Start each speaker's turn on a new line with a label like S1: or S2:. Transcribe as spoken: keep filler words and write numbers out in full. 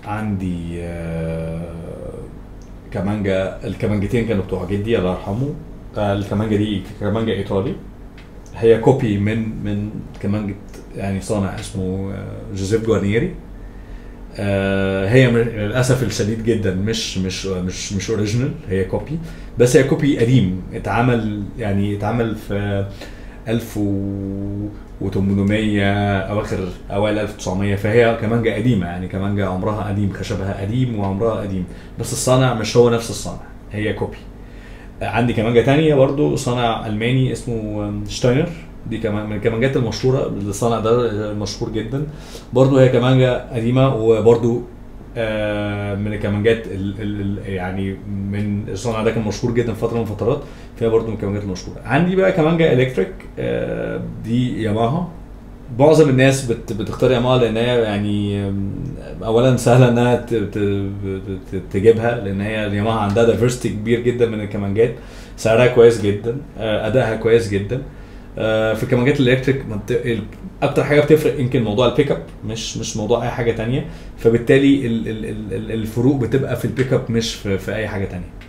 S1: عندي آه، كمانجا. الكمانجتين كانوا بتوع جدي الله يرحمه. آه، الكمانجا دي كمانجا ايطالي، هي كوبي من من كمانجة يعني صانع اسمه آه، جوزيف جوارنيري. آه، هي م- للاسف الشديد جدا مش مش مش مش اوريجينال، هي كوبي. بس هي كوبي قديم، اتعمل يعني اتعمل في ألف وتمنمية اواخر اوائل ألف وتسعمية، فهي كمانجا قديمه يعني كمانجا عمرها قديم، خشبها قديم وعمرها قديم. بس الصانع مش هو نفس الصانع، هي كوبي. عندي كمانجا تانية برضو صانع ألماني اسمه شتاينر، دي كمان من الكمانجات المشهورة. الصانع ده مشهور جدا برضو، هي كمانجا قديمة وبرضو آه، من الكمانجات ال ال يعني من الصانع ده كان مشهور جدا فترة من فترات، فيها برضو من الكمانجات المشهورة. عندي بقى كمانجا إلكتريك، آه، دي ياماها. معظم الناس بت بتختار ياماها لان هي يعني أم، اولا سهله انها ت- ت- ت- تجيبها، لان هي الياماها عندها دايفرستي كبير جدا من الكمانجات. سعرها كويس جدا، آه، ادائها كويس جدا. آه، في الكمانجات الالكتريك ما بت- ال- اكتر حاجه بتفرق يمكن موضوع البيك اب، مش مش موضوع اي حاجه تانية. فبالتالي ال- ال- ال- ال- الفروق بتبقى في البيك اب مش في, في اي حاجه تانية.